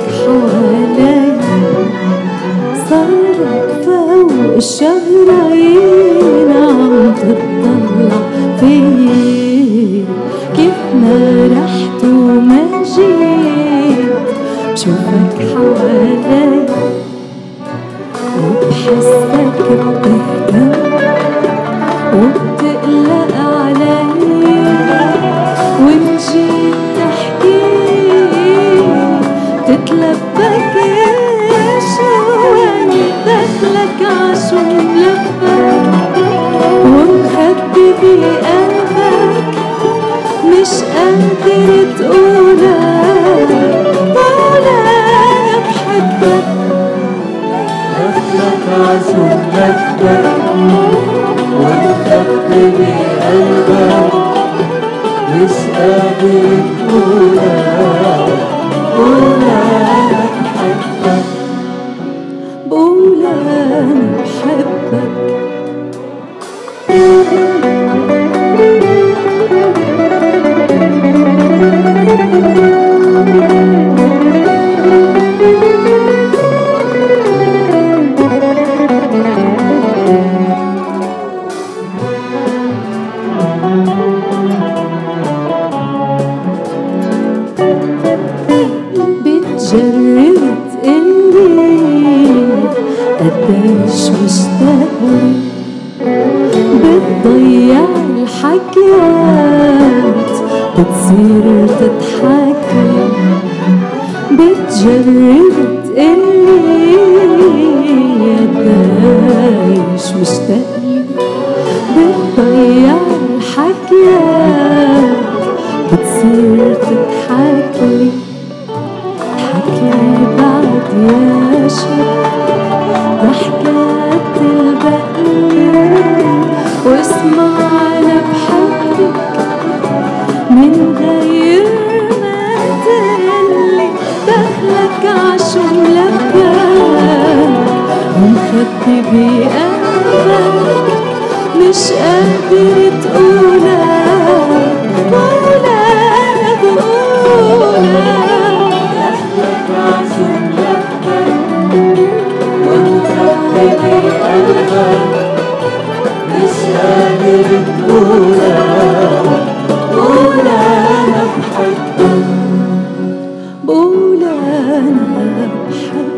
حواليا صارك فوق الشهرين عم تطلع فيي كيف ما رحت وما جيت بشوفك حواليا وبحسك بتهتم وبتقلق علي وإن جيت تحكي تتلبك يا شواني دخلك عشو ملبك ومخبي بقلبك مش قادر تقولك ولا أنا بحبك دخلك عشو ملبك ومخبي بقلبك مش قادر تقولك ولا أنا بحبك بقول أنا بحبك بتجرب تقلي قديش مشتاقلي بتضيع الحكيات بتصير تضحكلي بتجرب تقلي قديش مشتاقلي بتضيع الحكيات بتصير تضحكلي حكيلي بعد يا شب ضحكات البقية واسمع أنا بحبك من غير ما تقلي دخلك عشو ملبك ومخبي بقلبك مش قادر تقولك ولا أنا بقولك دخلك عشو ملبك ومخبي بقلبك مش قادر تقولك ولا أنا بحبك بقول أنا بحبك